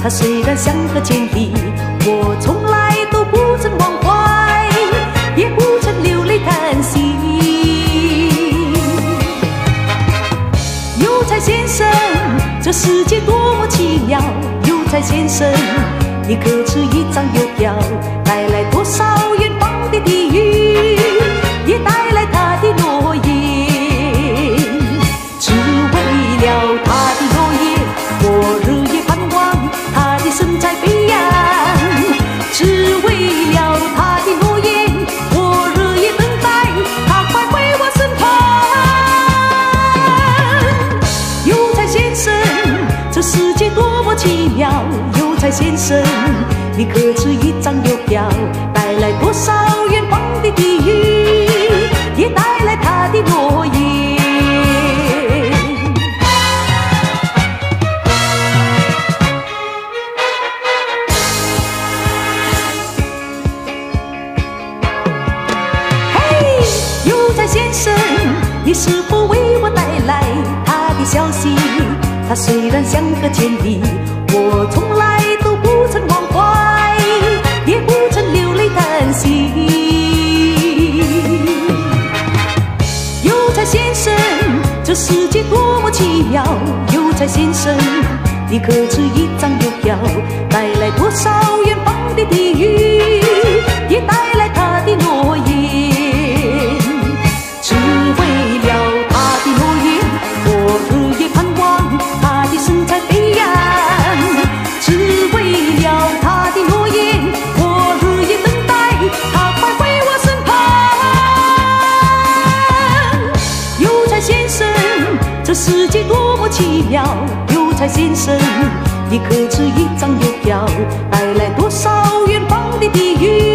它虽然相隔千里，我从来都不曾忘怀，也不曾流泪叹息。邮差先生，这世界多么奇妙！邮差先生，你可知一张邮票带来多少远方的地狱，也带来他的诺言。只为了他的诺言，我日夜盼望他的神采飞扬。只为了他的诺言，我日夜等待他快回我身旁。邮差先生，这世界多么奇妙！邮差先生，你可知一张邮票带来多少远方的地狱，也带来他的诺言。嘿，邮差先生，你是否为我带来他的消息？他虽然相隔千里，我从来都不曾忘怀，也不曾流泪叹息。邮差先生，这世界多么奇妙！邮差先生，你可知一张邮票带来多少远方的地狱，也带来他的诺言。只为了他的诺言，我日夜盼望他的神采飞扬。只为了他的诺言，我日夜等待他快回我身旁。邮差先生，这世界多么奇妙！邮差先生，你可知一张邮票带来多少远方的地狱，